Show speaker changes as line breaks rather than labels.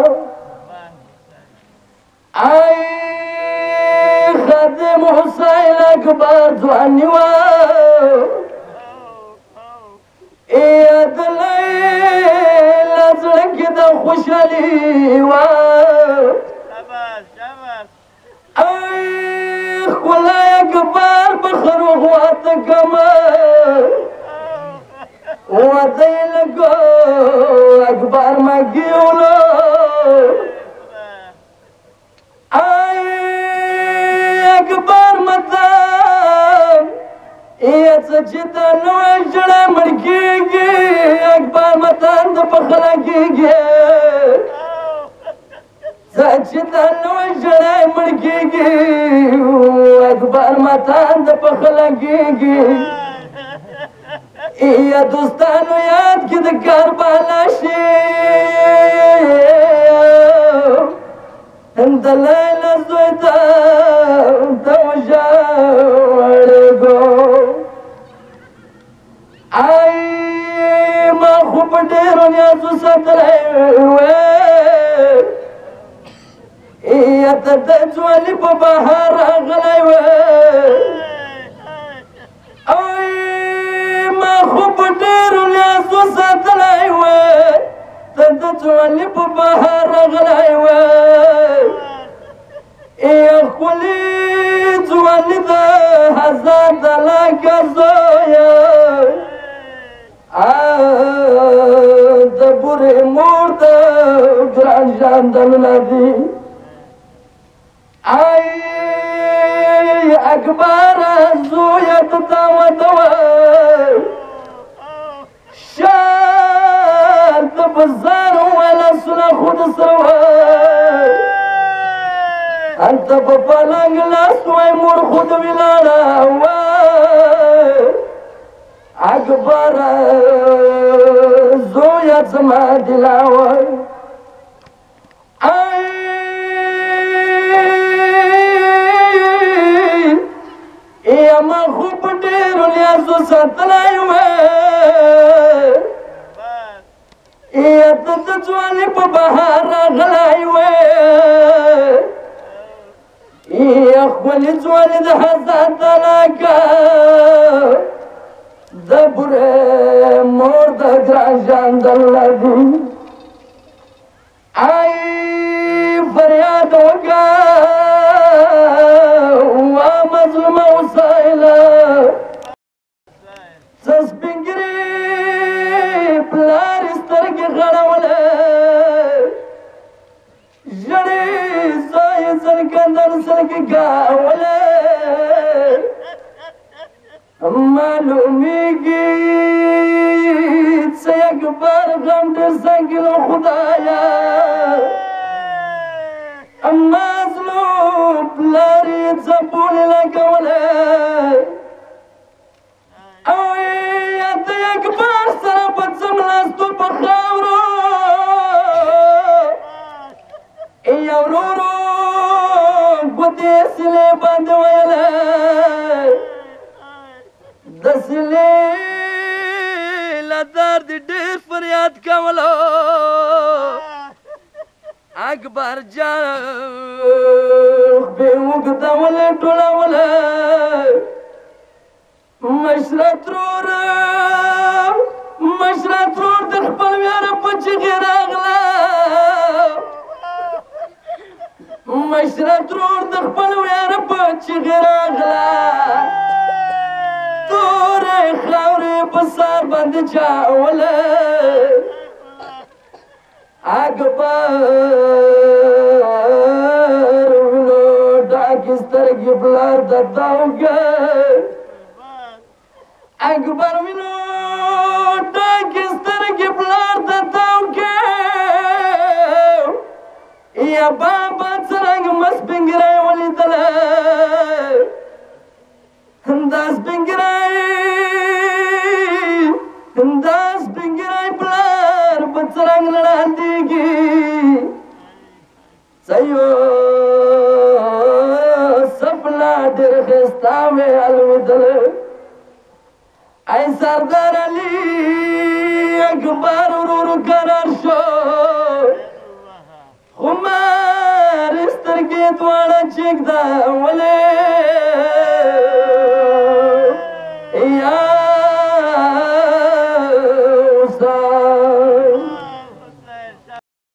ای خادم حسین اکبر ځواني وه یادلی له زړه کې د خوشحالي وه ای ښکلی اکبر به خروغ واته کمه واده یې لګو اکبر مګیولو ای اکبر متان یا څه چې د نوی ژړی مړ کېږي اکبر متان د پخلا کېږي څه چې د نوی ژړی مړ کېږي اکبر متان د پخلا کېږي یا دوستانو یاد کې د کربلا شي د لیلا زوی ته د وژړېږو ای ما خو په ډېرو نیازو ساتلی وې یا ته د ځواني په بهار راغلی وې خو په ډېرو نیازو ساتلی وې ته د ځواني په بهار راغلی وې یا ښکلې ځواني د هزار د لاکه زویه د بورې مور د ګران ژاندلونه دي ای اکبره زویه ته تا واده وه شار د بزارو ولاسونه خود سره وه هلته په پالنګ لاس وی مور خود ولاړه وه اکبره زویه زما دله وه یا ما خو په ډېرو نیازو ساتلی وې یا ته د ځواني په بهار راغلی وې یا ښکلې ځواني د هزار د لاکه د بورې مور د ګران ژاندلونه دي ای فریاد وکړه وا مظلومه حسینه څه سپین ږیري پلار یې سترګې غړولې ژړې زوی یې څرګندن سلګې ګاولې معلومیږي څه اکبر غم ډېر سنګین و خدایه مظلوم پلار یې څپولې لګولې او یا د اکبر سره په څملاستو په خاورو یا ورورو ګوتې سلې باندې ویلې د سلې له درد ډېر فریاد کولو اکبر جان بې اوږدولې ټولولې مشره ترور د خپل ویاره په چغې راغله مشره ترور د خپل ویاره په چغې راغله تورې خاورې په سر باندې چاولې اکبر وینو ډاکې سترګې پلار د تاوګه اکبر وینو ډاکې سترګې پلار د تاوګه یا بابا څرنګه مسپین ګیری ولیدله دا سپین ګیری پلار په څرنګ لړاندېږي څه یو سپنا ډېر ښایسته وې الوتله ای سردار علي اکبر ورور قرار شو سترګې دواړه جګ ده ولې